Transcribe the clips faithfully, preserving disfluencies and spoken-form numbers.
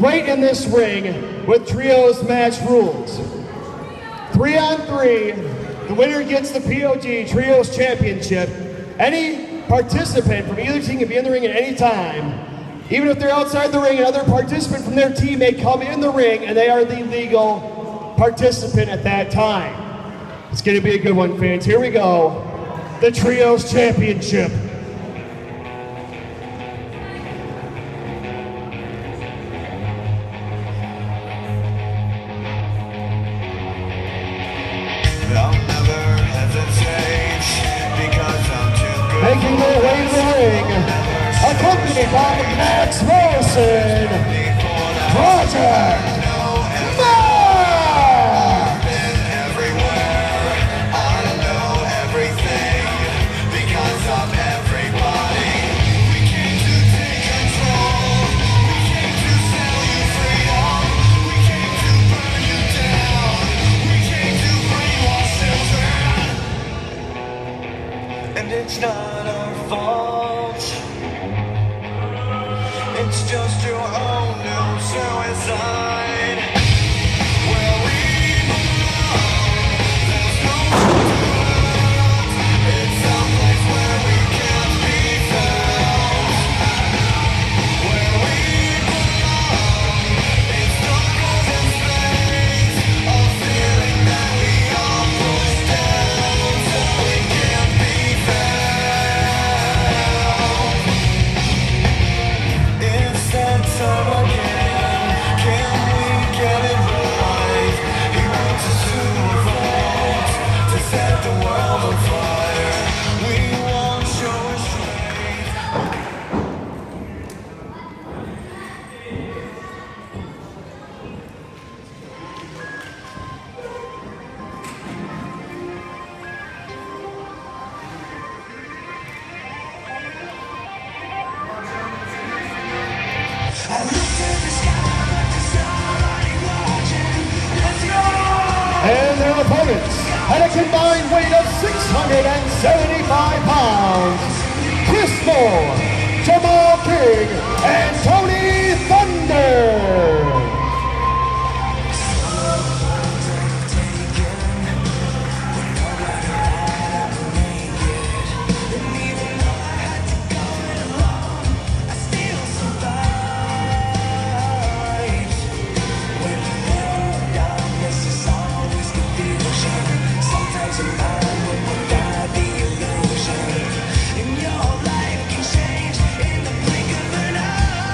right in this ring with trios match rules. Three on three, the winner gets the P O G Trios Championship. Any participant from either team can be in the ring at any time. Even if they're outside the ring, another participant from their team may come in the ring and they are the legal participant at that time. It's gonna be a good one, fans. Here we go. The Trios Championship. Making their way to the ring, accompanied by Max Morrison, Project Max! It's not our fault. It's just your own new suicide. Where we belong, there's no one. It's someplace where we can't be found. Where we belong, it's darker than space. A feeling that we all push down so we can't be found. Time again, can we get it right? He wants us to revolt, to set the world on fire. We won't show restraint. And their opponents, at a combined weight of six hundred seventy-five pounds, Chris Moore, Jamal King, and Tony Thunder. In your life can change in the blink of an eye.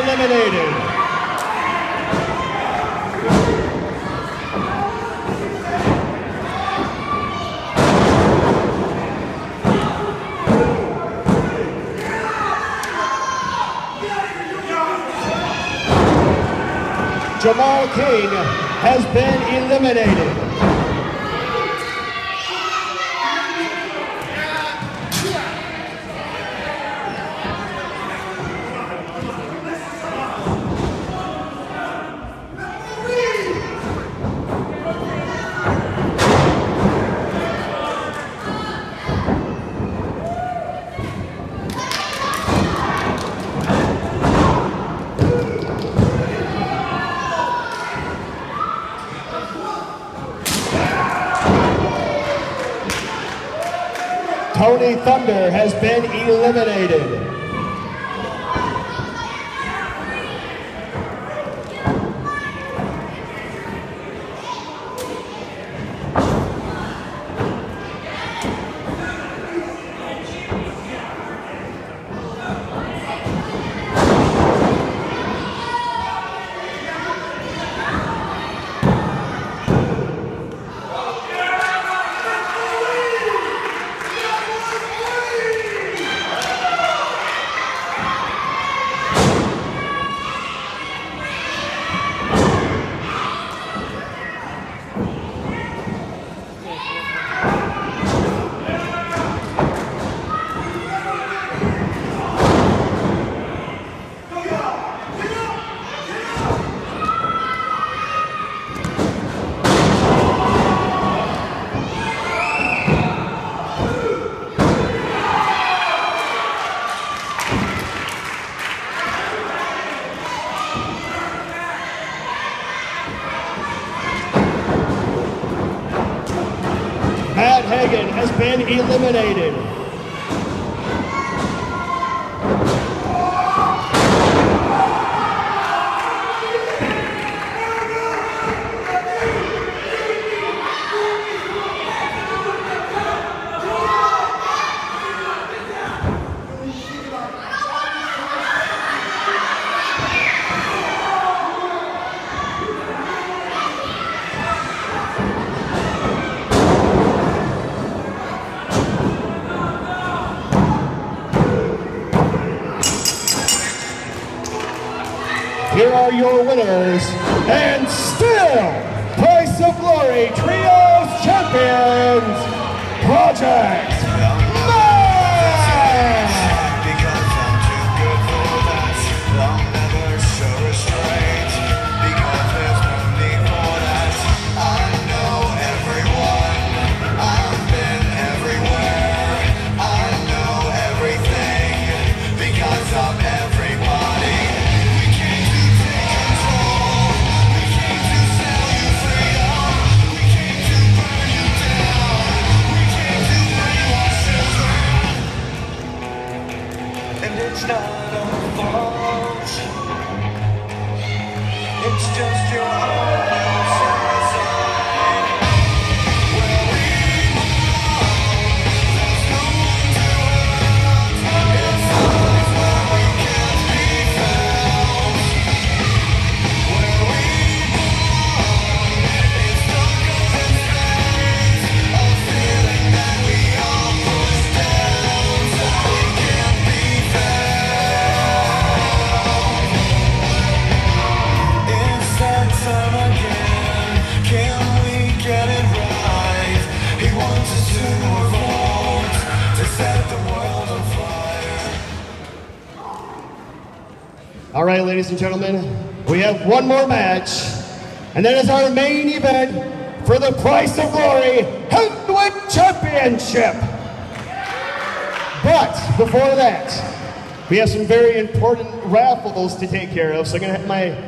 eliminated. Jamal King has been eliminated. Tony Thunder has been eliminated. Matt Hagan has been eliminated. Here are your winners, and still Price of Glory Trios Champions, Project Max! Because I'm too good for that. I'll never show restraint. Because there's no need for that. I know everyone. I've been everywhere. I know everything. Because I'm everybody. We came to take control. We came to sell you freedom. We came to burn you down. We came to brainwash children. And it's not our fault. It's just your own suicide. Where we belong, there's no one to hurt. It's a place where we can't be found. Where we belong, it's darker than space. A feeling that we all push down, so we can't be found. It's that time again. Can we get it right? He wants us to revolt, to set the world on fire. All right, ladies and gentlemen, we have one more match, and that is our main event for the Price of Glory Heavyweight Championship. But before that, we have some very important raffles to take care of, so I'm going to have my